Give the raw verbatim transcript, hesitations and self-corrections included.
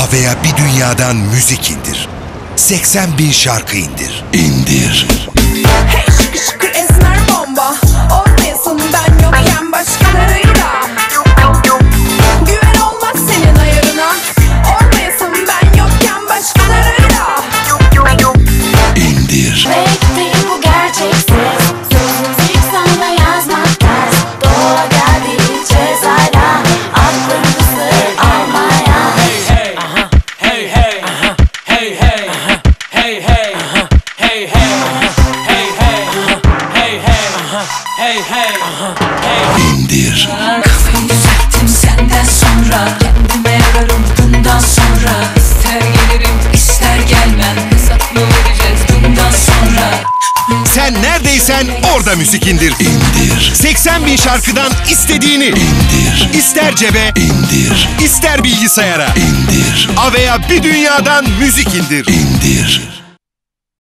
veya bir dünyadan müzik indir. seksen bin şarkı indir. İndir. Hey şıkır şıkır esmer bomba, olmayasın ben yokken başkalarıyla. Güven olmaz senin ayarına, olmayasın ben yokken başkalarıyla. İndir. Fake değil bu gerçeksiz, sözümüzü sana yazmak ters. Doğa geldi cezayla, aklımızı almaya. Hey hey, aha, hey hey, aha, hey hey, aha, hey hey, aha, hey hey, aha, hey hey, aha, hey hey, aha, hey hey, aha, hey. İndir. Kafayı düzelttim senden sonra, kendime yararım bundan sonra. İster gelirim ister gelmem, hesap mı vereceğiz bundan sonra? Sen neredeysen orada müzik indir. İndir. seksen bin şarkıdan istediğini indir. İster cebe indir. İster bilgisayara indir. A veya bir dünyadan müzik indir. İndir.